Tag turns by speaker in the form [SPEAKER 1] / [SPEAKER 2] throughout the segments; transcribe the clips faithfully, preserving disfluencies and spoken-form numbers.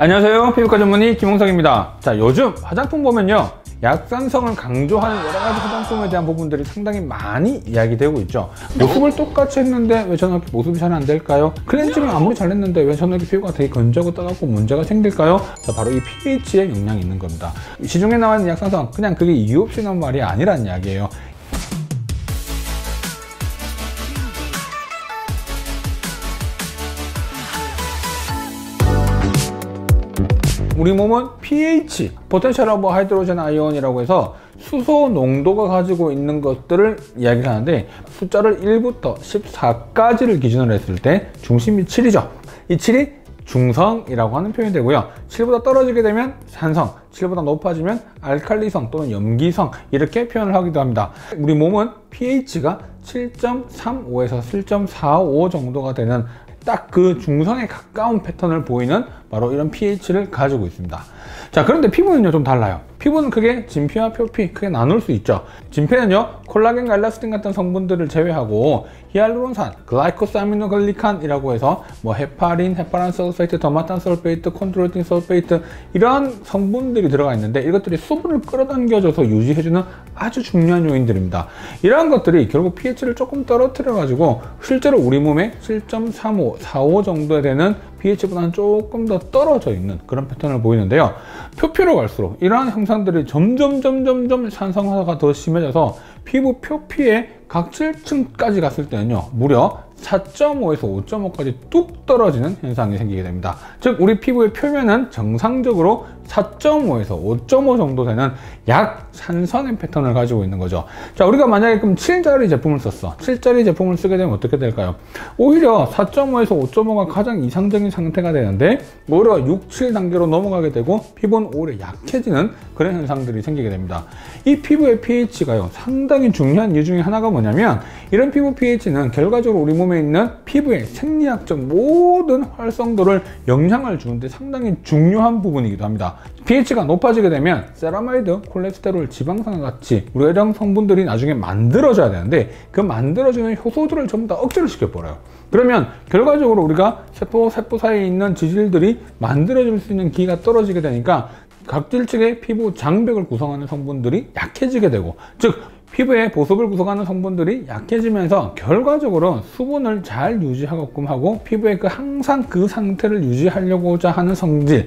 [SPEAKER 1] 안녕하세요, 피부과 전문의 김홍석입니다. 자, 요즘 화장품 보면요, 약산성을 강조하는 여러가지 화장품에 대한 부분들이 상당히 많이 이야기되고 있죠. 모습을 똑같이 했는데 왜 저는 이렇게 모습이 잘 안 될까요? 클렌징을 아무리 잘했는데 왜 저는 이렇게 피부가 되게 건조하고 따갑고 문제가 생길까요? 자, 바로 이 피에이치에 영향이 있는 겁니다. 시중에 나와 있는 약산성, 그냥 그게 이유 없이 나온 말이 아니란 이야기예요. 우리 몸은 피에이치, 포텐셜 오브 하이드로젠 아이온이라고 해서 수소 농도가 가지고 있는 것들을 이야기를 하는데, 숫자를 일부터 십사까지를 기준으로 했을 때 중심이 칠이죠. 이 칠이 중성이라고 하는 표현이 되고요. 칠보다 떨어지게 되면 산성, 칠보다 높아지면 알칼리성 또는 염기성, 이렇게 표현을 하기도 합니다. 우리 몸은 피에이치가 칠 점 삼오에서 칠 점 사오 정도가 되는 딱 그 중성에 가까운 패턴을 보이는 바로 이런 피에이치를 가지고 있습니다. 자, 그런데 피부는요 좀 달라요. 피부는 크게 진피와 표피 크게 나눌 수 있죠. 진피는요 콜라겐과 엘라스틴 같은 성분들을 제외하고 히알루론산, 글라이코사미노글리칸이라고 해서 뭐 헤파린, 헤파란 설페이트, 더마탄 설페이트, 콘드로이틴 설페이트, 이러한 성분들이 들어가 있는데, 이것들이 수분을 끌어당겨줘서 유지해주는 아주 중요한 요인들입니다. 이러한 것들이 결국 피에이치를 조금 떨어뜨려 가지고 실제로 우리 몸에 칠 점 삼오, 사오 정도 되는 피에이치보다는 조금 더 떨어져 있는 그런 패턴을 보이는데요. 표피로 갈수록 이러한 형상들이 점점 점점점 산성화가 더 심해져서 피부 표피의 각질층까지 갔을 때는요, 무려 사 점 오에서 오 점 오까지 뚝 떨어지는 현상이 생기게 됩니다. 즉, 우리 피부의 표면은 정상적으로 사 점 오에서 오 점 오 정도 되는 약산성의 패턴을 가지고 있는 거죠. 자, 우리가 만약에 그럼 칠짜리 제품을 썼어. 칠짜리 제품을 쓰게 되면 어떻게 될까요? 오히려 사 점 오에서 오 점 오가 가장 이상적인 상태가 되는데, 오히려 육, 칠 단계로 넘어가게 되고 피부는 오히려 약해지는 그런 현상들이 생기게 됩니다. 이 피부의 피에이치가요, 상당히 중요한 이유 중에 하나가 뭐냐면, 이런 피부 피에이치는 결과적으로 우리 몸에 있는 피부의 생리학적 모든 활성도를 영향을 주는데 상당히 중요한 부분이기도 합니다. 피에이치가 높아지게 되면 세라마이드, 콜레스테롤, 지방산과 같이 우리 이런 성분들이 나중에 만들어져야 되는데, 그 만들어지는 효소들을 전부 다 억제를 시켜버려요. 그러면 결과적으로 우리가 세포, 세포 사이에 있는 지질들이 만들어질 수 있는 기가 떨어지게 되니까 각질 측의 피부 장벽을 구성하는 성분들이 약해지게 되고, 즉 피부의 보습을 구성하는 성분들이 약해지면서 결과적으로 수분을 잘 유지하게끔 하고 피부의 그 항상 그 상태를 유지하려고자 하는 성질,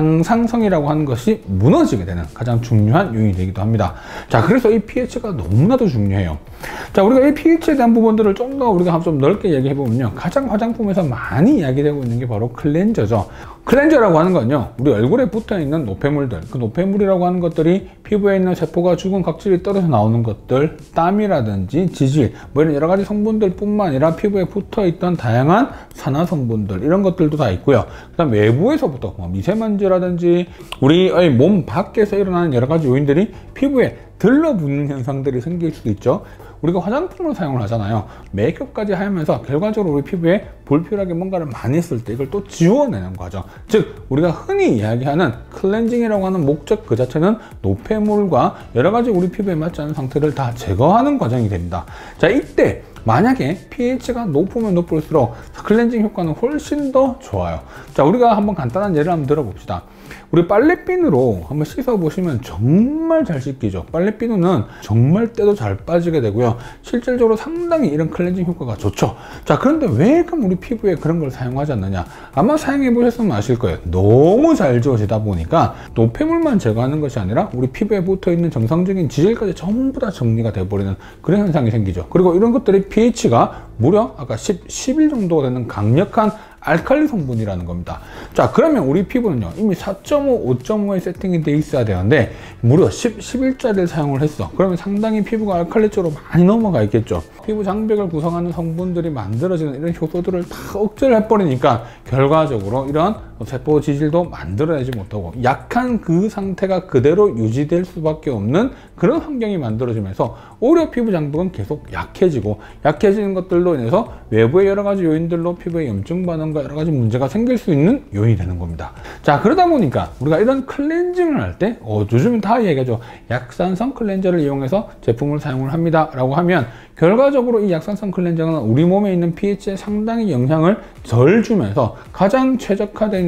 [SPEAKER 1] 항상성이라고 하는 것이 무너지게 되는 가장 중요한 요인이 되기도 합니다. 자, 그래서 이 피에이치가 너무나도 중요해요. 자, 우리가 이 피에이치에 대한 부분들을 좀 더 우리가 좀 넓게 얘기해 보면요, 가장 화장품에서 많이 이야기되고 있는 게 바로 클렌저죠. 클렌저라고 하는 건요, 우리 얼굴에 붙어 있는 노폐물들, 그 노폐물이라고 하는 것들이 피부에 있는 세포가 죽은 각질이 떨어져 나오는 것들, 땀이라든지 지질, 뭐 이런 여러 가지 성분들 뿐만 아니라 피부에 붙어 있던 다양한 산화 성분들, 이런 것들도 다 있고요. 그 다음 외부에서부터 뭐 미세먼지라든지 우리의 몸 밖에서 일어나는 여러 가지 요인들이 피부에 들러붙는 현상들이 생길 수도 있죠. 우리가 화장품을 사용을 하잖아요. 메이크업까지 하면서 결과적으로 우리 피부에 불필요하게 뭔가를 많이 했을 때 이걸 또 지워내는 과정, 즉 우리가 흔히 이야기하는 클렌징이라고 하는 목적 그 자체는 노폐물과 여러 가지 우리 피부에 맞지 않는 상태를 다 제거하는 과정이 됩니다. 자, 이때 만약에 피에이치가 높으면 높을수록 클렌징 효과는 훨씬 더 좋아요. 자, 우리가 한번 간단한 예를 한번 들어봅시다. 우리 빨래비누로 한번 씻어 보시면 정말 잘 씻기죠. 빨래비누는 정말 때도 잘 빠지게 되고요, 실질적으로 상당히 이런 클렌징 효과가 좋죠. 자, 그런데 왜 그럼 우리 피부에 그런 걸 사용하지 않느냐? 아마 사용해 보셨으면 아실 거예요. 너무 잘 지워지다 보니까 노폐물만 제거하는 것이 아니라 우리 피부에 붙어 있는 정상적인 지질까지 전부 다 정리가 돼버리는 그런 현상이 생기죠. 그리고 이런 것들이 피에이치가 무려 아까 십, 십일 정도가 되는 강력한 알칼리 성분이라는 겁니다. 자, 그러면 우리 피부는요, 이미 사 점 오, 오 점 오에 세팅이 돼 있어야 되는데 무려 십, 십일짜리를 사용을 했어. 그러면 상당히 피부가 알칼리 쪽으로 많이 넘어가 있겠죠. 피부 장벽을 구성하는 성분들이 만들어지는 이런 효소들을 다 억제를 해버리니까 결과적으로 이런 세포 지질도 만들어내지 못하고 약한 그 상태가 그대로 유지될 수밖에 없는 그런 환경이 만들어지면서 오히려 피부 장벽은 계속 약해지고, 약해지는 것들로 인해서 외부의 여러 가지 요인들로 피부에 염증 반응과 여러 가지 문제가 생길 수 있는 요인이 되는 겁니다. 자, 그러다 보니까 우리가 이런 클렌징을 할 때 어, 요즘은 다 얘기하죠. 약산성 클렌저를 이용해서 제품을 사용을 합니다 라고 하면, 결과적으로 이 약산성 클렌저는 우리 몸에 있는 피에이치에 상당히 영향을 덜 주면서 가장 최적화되어 있는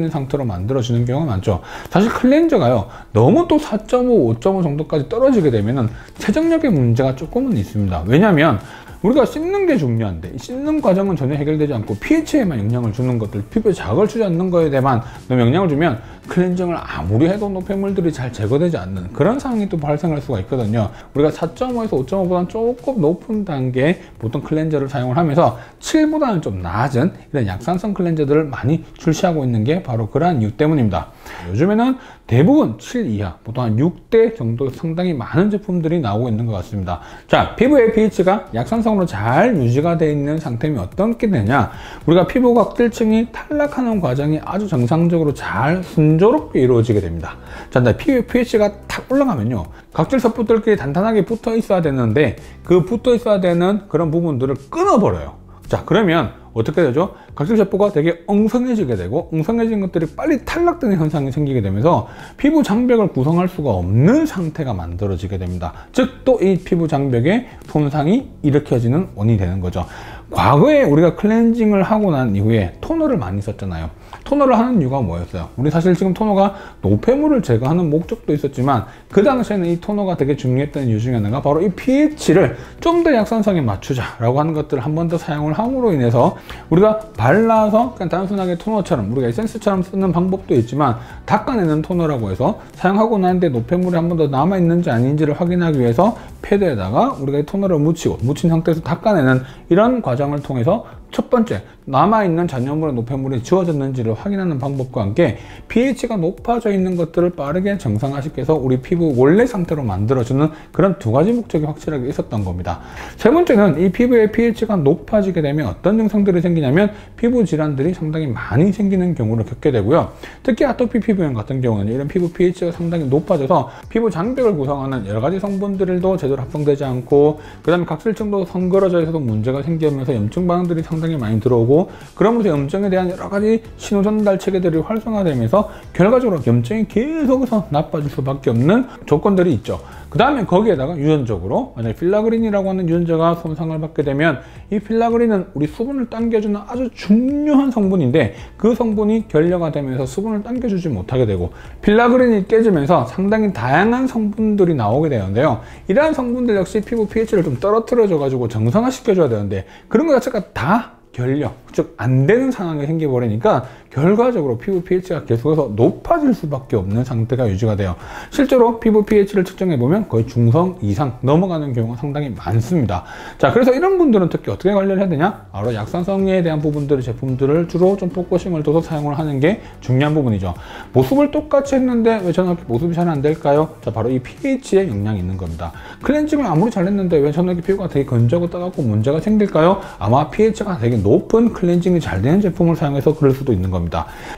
[SPEAKER 1] 있는 상태로 만들어주는 경우가 많죠. 사실 클렌저가요, 너무 또 사 점 오, 오 점 오 정도까지 떨어지게 되면은 세정력의 문제가 조금은 있습니다. 왜냐하면 우리가 씻는 게 중요한데 씻는 과정은 전혀 해결되지 않고 피에이치에만 영향을 주는 것들, 피부에 자극을 주지 않는 거에 대해만 너무 영향을 주면 클렌징을 아무리 해도 노폐물들이 잘 제거되지 않는 그런 상황이 또 발생할 수가 있거든요. 우리가 사 점 오에서 오 점 오보다는 조금 높은 단계의 보통 클렌저를 사용을 하면서 칠보다는 좀 낮은 이런 약산성 클렌저들을 많이 출시하고 있는 게 바로 그러한 이유 때문입니다. 요즘에는 대부분 칠 이하, 보통 한 육 대 정도 상당히 많은 제품들이 나오고 있는 것 같습니다. 자, 피부의 피에이치가 약산성으로 잘 유지가 되어 있는 상태면 어떻게 되냐? 우리가 피부 각질층이 탈락하는 과정이 아주 정상적으로 잘 순조롭게 이루어지게 됩니다. 자, 근데 피부의 피에이치가 탁 올라가면요, 각질 세포들끼리 단단하게 붙어 있어야 되는데 그 붙어 있어야 되는 그런 부분들을 끊어버려요. 자, 그러면 어떻게 되죠? 각질 세포가 되게 엉성해지게 되고, 엉성해진 것들이 빨리 탈락되는 현상이 생기게 되면서 피부 장벽을 구성할 수가 없는 상태가 만들어지게 됩니다. 즉, 또 이 피부 장벽에 손상이 일으켜지는 원인이 되는 거죠. 과거에 우리가 클렌징을 하고 난 이후에 토너를 많이 썼잖아요. 토너를 하는 이유가 뭐였어요? 우리 사실 지금 토너가 노폐물을 제거하는 목적도 있었지만 그 당시에는 이 토너가 되게 중요했던 이유 중에 하나가 바로 이 피에이치를 좀 더 약산성에 맞추자라고 하는 것들을 한 번 더 사용을 함으로 인해서 우리가 발라서 그냥 단순하게 토너처럼, 우리가 에센스처럼 쓰는 방법도 있지만 닦아내는 토너라고 해서 사용하고 난 뒤에 노폐물이 한 번 더 남아있는지 아닌지를 확인하기 위해서 패드에다가 우리가 이 토너를 묻히고 묻힌 상태에서 닦아내는 이런 과정을 통해서 첫 번째, 남아있는 잔여물의 노폐물이 지워졌는지를 확인하는 방법과 함께 피에이치가 높아져 있는 것들을 빠르게 정상화시켜서 우리 피부 원래 상태로 만들어주는 그런 두 가지 목적이 확실하게 있었던 겁니다. 세 번째는 이 피부의 피에이치가 높아지게 되면 어떤 증상들이 생기냐면 피부 질환들이 상당히 많이 생기는 경우를 겪게 되고요. 특히 아토피 피부염 같은 경우는 이런 피부 피에이치가 상당히 높아져서 피부 장벽을 구성하는 여러 가지 성분들도 제대로 합성되지 않고, 그 다음에 각질층도 성그러져 있어서 문제가 생기면서 염증 반응들이 상당히 많이 들어오고, 그러면서 염증에 대한 여러 가지 신호 전달 체계들이 활성화되면서 결과적으로 염증이 계속해서 나빠질 수밖에 없는 조건들이 있죠. 그 다음에 거기에다가 유전적으로 만약에 필라그린이라고 하는 유전자가 손상을 받게 되면 이 필라그린은 우리 수분을 당겨주는 아주 중요한 성분인데 그 성분이 결여가 되면서 수분을 당겨주지 못하게 되고, 필라그린이 깨지면서 상당히 다양한 성분들이 나오게 되는데요. 이러한 성분들 역시 피부 피에이치를 좀 떨어뜨려줘 가지고 정상화 시켜줘야 되는데 그런 것 자체가 다 결여, 즉 안 되는 상황이 생겨버리니까 결과적으로 피부 피에이치가 계속해서 높아질 수밖에 없는 상태가 유지가 돼요. 실제로 피부 피에이치를 측정해보면 거의 중성 이상 넘어가는 경우가 상당히 많습니다. 자, 그래서 이런 분들은 특히 어떻게 관리를 해야 되냐? 바로 약산성에 대한 부분들의 제품들을 주로 좀 포커싱을 둬서 사용을 하는 게 중요한 부분이죠. 모습을 똑같이 했는데 왜 저는 이렇게 모습이 잘 안 될까요? 자, 바로 이 피에이치에 영향이 있는 겁니다. 클렌징을 아무리 잘했는데 왜 저는 이렇게 피부가 되게 건조하고 따갑고 문제가 생길까요? 아마 피에이치가 되게 높은 클렌징이 잘 되는 제품을 사용해서 그럴 수도 있는 겁니다.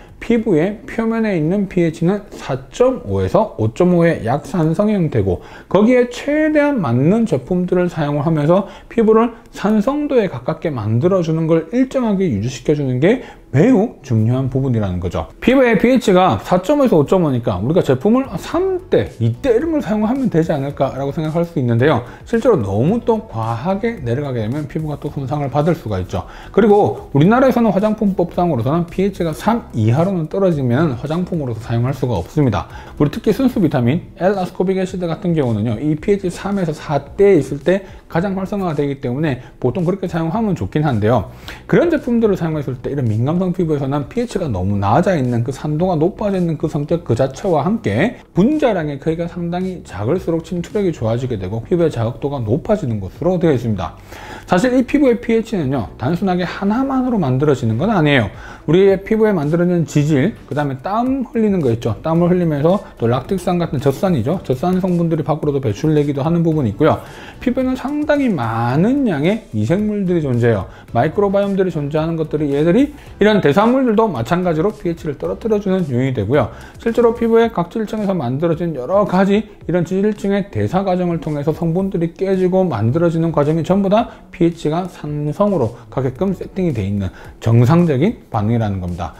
[SPEAKER 1] 피부의 표면에 있는 피에이치는 사 점 오에서 오 점 오의 약산성의 형태고, 거기에 최대한 맞는 제품들을 사용을 하면서 피부를 산성도에 가깝게 만들어주는 걸 일정하게 유지시켜주는 게 매우 중요한 부분이라는 거죠. 피부의 피에이치가 사 점 오에서 오 점 오니까 우리가 제품을 삼 대, 이 대 이런 걸 사용하면 되지 않을까라고 생각할 수 있는데요. 실제로 너무 또 과하게 내려가게 되면 피부가 또 손상을 받을 수가 있죠. 그리고 우리나라에서는 화장품법상으로서는 피에이치가 삼 이하로는 떨어지면 화장품으로서 사용할 수가 없습니다. 우리 특히 순수 비타민 L-아스코빅 애시드 같은 경우는요, 이 피에이치 삼에서 사 대에 있을 때 가장 활성화가 되기 때문에 보통 그렇게 사용하면 좋긴 한데요. 그런 제품들을 사용했을 때 이런 민감성 피부에서는 피에이치가 너무 낮아 있는, 그 산도가 높아져 있는 그 성격 그 자체와 함께 분자량의 크기가 상당히 작을수록 침투력이 좋아지게 되고 피부의 자극도가 높아지는 것으로 되어 있습니다. 사실 이 피부의 피에이치는요, 단순하게 하나만으로 만들어지는 건 아니에요. 우리의 피부에 만들어지는 지질, 그 다음에 땀 흘리는 거 있죠. 땀을 흘리면서 또 락틱산 같은 젖산이죠. 젖산 성분들이 밖으로도 배출되기도 하는 부분이 있고요. 피부에는 상당히 많은 양의 미생물들이 존재해요. 마이크로바이옴들이 존재하는 것들이, 얘들이 이런 대사물들도 마찬가지로 피에이치를 떨어뜨려주는 요인이 되고요. 실제로 피부의 각질층에서 만들어진 여러 가지 이런 지질층의 대사 과정을 통해서 성분들이 깨지고 만들어지는 과정이 전부 다 피에이치가 산성으로 가게끔 세팅이 되어 있는 정상적인 반응이라는 겁니다.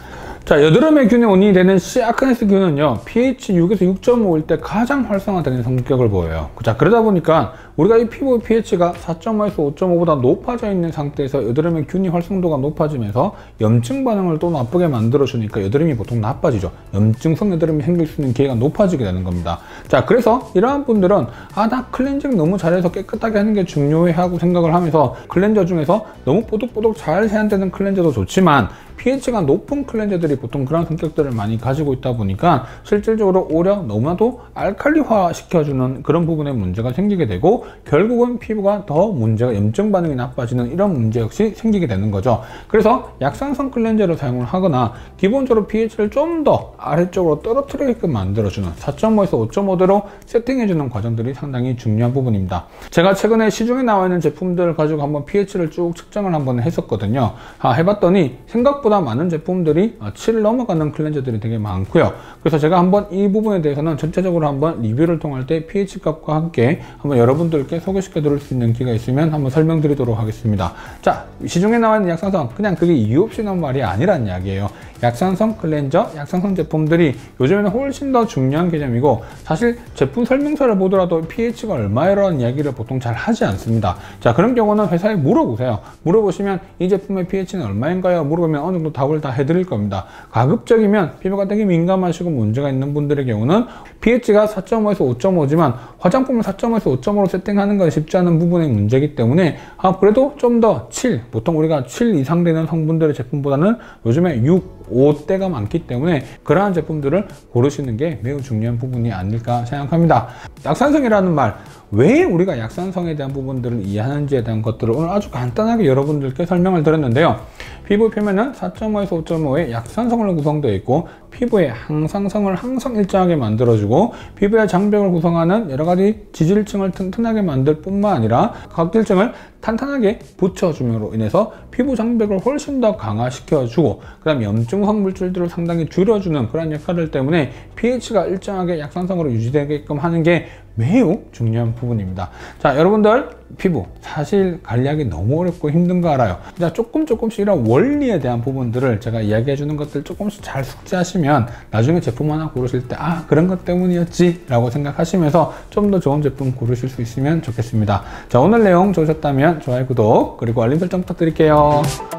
[SPEAKER 1] 자, 여드름의 균의 원인이 되는 C. 아크네스균은요, 피에이치 육에서 육 점 오일 때 가장 활성화되는 성격을 보여요. 자, 그러다 보니까 우리가 이 피부 피에이치가 사 점 오에서 오 점 오보다 높아져 있는 상태에서 여드름의 균이 활성도가 높아지면서 염증 반응을 또 나쁘게 만들어주니까 여드름이 보통 나빠지죠. 염증성 여드름이 생길 수 있는 기회가 높아지게 되는 겁니다. 자, 그래서 이러한 분들은 아, 나 클렌징 너무 잘해서 깨끗하게 하는 게 중요해 하고 생각을 하면서 클렌저 중에서 너무 뽀득뽀득 잘 세안되는 클렌저도 좋지만 피에이치가 높은 클렌저들이 보통 그런 성격들을 많이 가지고 있다 보니까 실질적으로 오히려 너무나도 알칼리화 시켜주는 그런 부분에 문제가 생기게 되고 결국은 피부가 더 문제가 염증 반응이 나빠지는 이런 문제 역시 생기게 되는 거죠. 그래서 약산성 클렌저를 사용을 하거나 기본적으로 피에이치를 좀 더 아래쪽으로 떨어뜨리게끔 만들어주는 사 점 오에서 오 점 오대로 세팅해주는 과정들이 상당히 중요한 부분입니다. 제가 최근에 시중에 나와 있는 제품들을 가지고 한번 피에이치를 쭉 측정을 한번 했었거든요. 아, 해봤더니 생각보다 많은 제품들이 칠 넘어가는 클렌저들이 되게 많고요. 그래서 제가 한번 이 부분에 대해서는 전체적으로 한번 리뷰를 통할 때 피에이치 값과 함께 한번 여러분들께 소개시켜 드릴 수 있는 기회가 있으면 한번 설명드리도록 하겠습니다. 자, 시중에 나와 있는 약산성, 그냥 그게 이유 없이 나온 말이 아니란 이야기예요. 약산성 클렌저, 약산성 제품들이 요즘에는 훨씬 더 중요한 개념이고 사실 제품 설명서를 보더라도 피에이치가 얼마라는 이야기를 보통 잘 하지 않습니다. 자, 그런 경우는 회사에 물어보세요. 물어보시면 이 제품의 피에이치는 얼마인가요? 물어보면 어느 정도 답을 다 해드릴 겁니다. 가급적이면 피부가 되게 민감하시고 문제가 있는 분들의 경우는 피에이치가 사 점 오에서 오 점 오지만 화장품을 사 점 오에서 오 점 오로 세팅하는 건 쉽지 않은 부분의 문제이기 때문에 아, 그래도 좀 더 칠, 보통 우리가 칠 이상 되는 성분들의 제품보다는 요즘에 육, 오대가 많기 때문에 그러한 제품들을 고르시는 게 매우 중요한 부분이 아닐까 생각합니다. 약산성이라는 말, 왜 우리가 약산성에 대한 부분들을 이해하는지에 대한 것들을 오늘 아주 간단하게 여러분들께 설명을 드렸는데요. 피부 표면은 사 점 오에서 오 점 오의 약산성으로 구성되어 있고 피부의 항상성을 항상 일정하게 만들어주고 피부의 장벽을 구성하는 여러가지 지질층을 튼튼하게 만들 뿐만 아니라 각질층을 탄탄하게 붙여줌으로 인해서 피부 장벽을 훨씬 더 강화시켜주고 그 다음 염증성 물질들을 상당히 줄여주는 그런 역할을 때문에 피에이치가 일정하게 약산성으로 유지되게끔 하는 게 매우 중요한 부분입니다. 자, 여러분들 피부 사실 관리하기 너무 어렵고 힘든 거 알아요. 자, 조금 조금씩 이런 원리에 대한 부분들을 제가 이야기해 주는 것들 조금씩 잘 숙지하시면 나중에 제품 하나 고르실 때 아, 그런 것 때문이었지 라고 생각하시면서 좀 더 좋은 제품 고르실 수 있으면 좋겠습니다. 자, 오늘 내용 좋으셨다면 좋아요, 구독 그리고 알림 설정 부탁드릴게요.